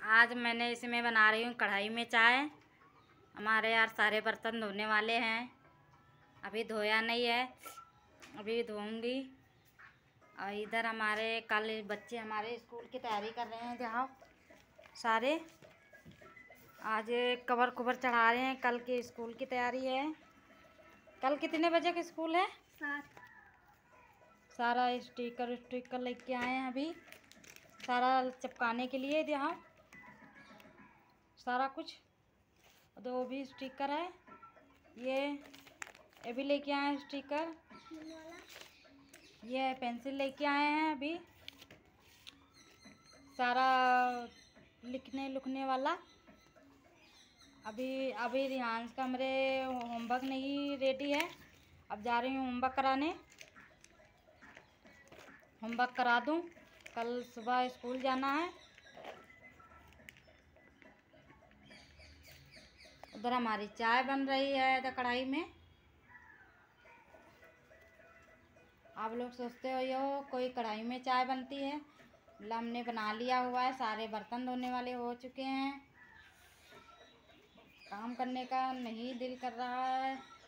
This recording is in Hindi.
आज मैंने इसमें बना रही हूँ कढ़ाई में चाय। हमारे यार सारे बर्तन धोने वाले हैं, अभी धोया नहीं है, अभी धोऊंगी। और इधर हमारे कल बच्चे हमारे स्कूल की तैयारी कर रहे हैं, जहाँ सारे आज कवर कुवर चढ़ा रहे हैं। कल के स्कूल की तैयारी है। कल कितने बजे का स्कूल है? 7। सारा स्टिकर लेके आए हैं अभी, सारा चिपकाने के लिए। यहाँ सारा कुछ दो भी स्टिकर है, ये भी लेके आए हैं स्टिकर। ये पेंसिल लेके आए हैं अभी, सारा लिखने लुखने वाला। अभी रिहांस का मेरे होमवर्क नहीं रेडी है, अब जा रही हूँ होमवर्क कराने। होमवर्क करा दूँ, कल सुबह स्कूल जाना है। उधर हमारी चाय बन रही है इधर कढ़ाई में। आप लोग सोचते हो कोई कढ़ाई में चाय बनती है, मतलब हमने बना लिया हुआ है। सारे बर्तन धोने वाले हो चुके हैं, काम करने का नहीं दिल कर रहा है।